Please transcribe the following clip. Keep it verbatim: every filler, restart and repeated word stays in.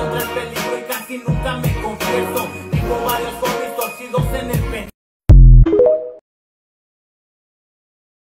contra el peligro y casi nunca me confieso. Tengo varios hobbies torcidos en el pen.